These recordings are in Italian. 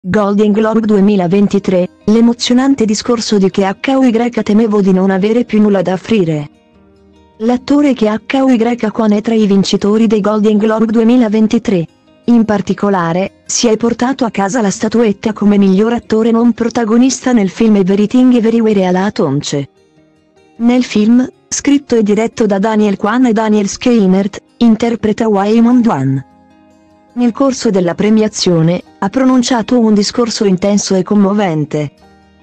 Golden Globe 2023, l'emozionante discorso di K.Y. temevo di non avere più nulla da offrire. L'attore K.Y. Kwan è tra i vincitori dei Golden Globe 2023. In particolare, si è portato a casa la statuetta come miglior attore non protagonista nel film Everything Everywhere All at Once. Nel film, scritto e diretto da Daniel Kwan e Daniel Scheinert, interpreta Waymond Wan. Nel corso della premiazione, ha pronunciato un discorso intenso e commovente.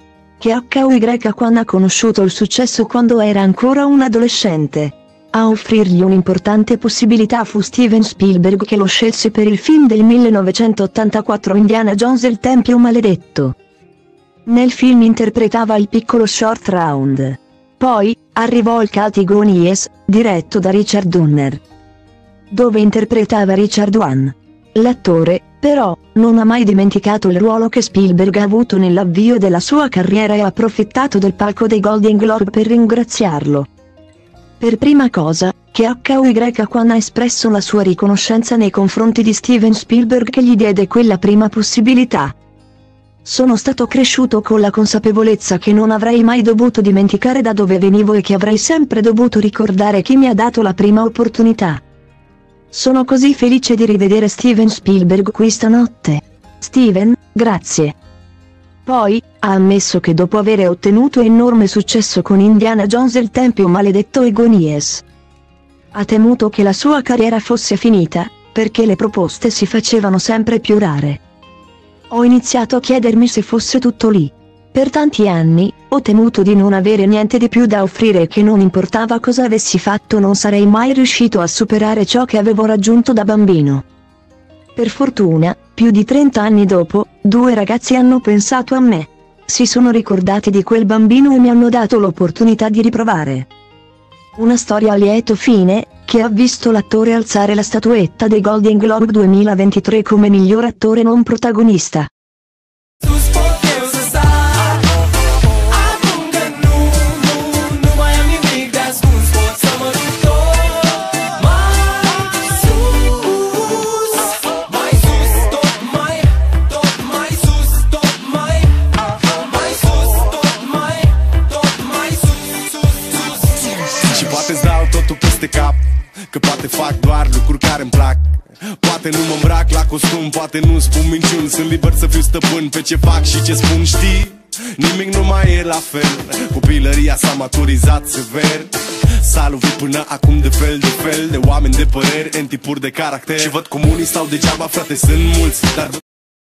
K.Y. Kwan ha conosciuto il successo quando era ancora un adolescente. A offrirgli un'importante possibilità fu Steven Spielberg, che lo scelse per il film del 1984 Indiana Jones e il Tempio Maledetto. Nel film interpretava il piccolo Short Round. Poi, arrivò il cult Gonies, diretto da Richard Donner, dove interpretava Richard Wan. L'attore, però, non ha mai dimenticato il ruolo che Spielberg ha avuto nell'avvio della sua carriera e ha approfittato del palco dei Golden Globe per ringraziarlo. Per prima cosa, K.Y. Kwan ha espresso la sua riconoscenza nei confronti di Steven Spielberg, che gli diede quella prima possibilità. Sono stato cresciuto con la consapevolezza che non avrei mai dovuto dimenticare da dove venivo e che avrei sempre dovuto ricordare chi mi ha dato la prima opportunità. Sono così felice di rivedere Steven Spielberg qui stanotte. Steven, grazie. Poi, ha ammesso che dopo aver ottenuto enorme successo con Indiana Jones e il Tempio Maledetto e Gonies, ha temuto che la sua carriera fosse finita, perché le proposte si facevano sempre più rare. Ho iniziato a chiedermi se fosse tutto lì. Per tanti anni, ho temuto di non avere niente di più da offrire e che non importava cosa avessi fatto non sarei mai riuscito a superare ciò che avevo raggiunto da bambino. Per fortuna, più di 30 anni dopo, 2 ragazzi hanno pensato a me. Si sono ricordati di quel bambino e mi hanno dato l'opportunità di riprovare. Una storia a lieto fine, che ha visto l'attore alzare la statuetta dei Golden Globe 2023 come miglior attore non protagonista. Poate-ți dau totul peste cap, că poate fac doar lucruri care-mi plac. Poate nu mă îmbrac la costum, poate nu spun minciuni. Sunt liber să fiu stăpân pe ce fac și ce spun, știi? Nimic nu mai e la fel, copilăria s-a maturizat sever. S-a lovit până acum de fel de oameni de păreri, în tipuri de caracter. Și văd comunii stau degeaba, frate, sunt mulți, dar